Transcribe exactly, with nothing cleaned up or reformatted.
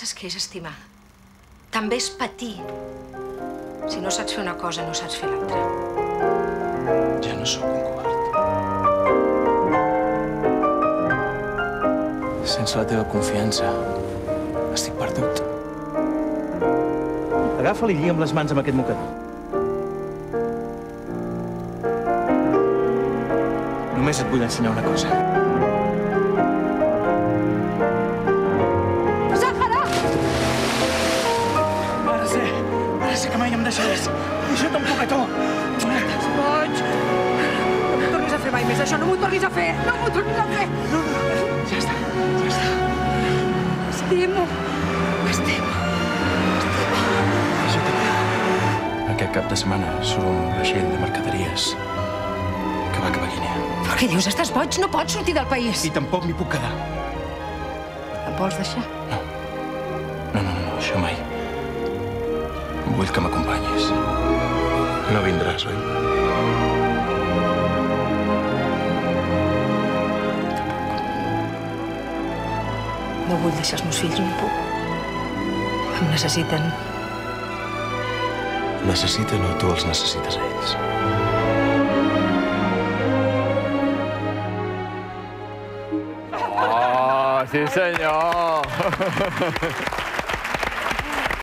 penses que és estimar. També és patir. Si no saps fer una cosa, no saps fer l'altra. Ja no sóc un covard. Sense la teva confiança, estic perdut. Agafa-li i amb les mans amb aquest mocador. Només et vull ensenyar una cosa. Zahara! Ara sé, ara sé que mai em deixaràs. I jo tampoc a tu. Estàs boig. No m'ho tornis a fer mai més, això. No m'ho tornis a fer. No m'ho tornis a fer. No, no, ja està, ja està. M'estimo. M'estimo. Jo també. Aquest cap de setmana surt un vaixell de mercaderies que va cap a Guinea. Però què dius? Estàs boig? No pots sortir del país. I tampoc m'hi puc quedar. Em vols deixar? No. No, no, no, això mai. Vull que m'acompanyis. No vindràs, oi? No vull deixar els meus fills, no puc. Em necessiten. Necessiten o tu els necessites a ells? Oh, sí senyor!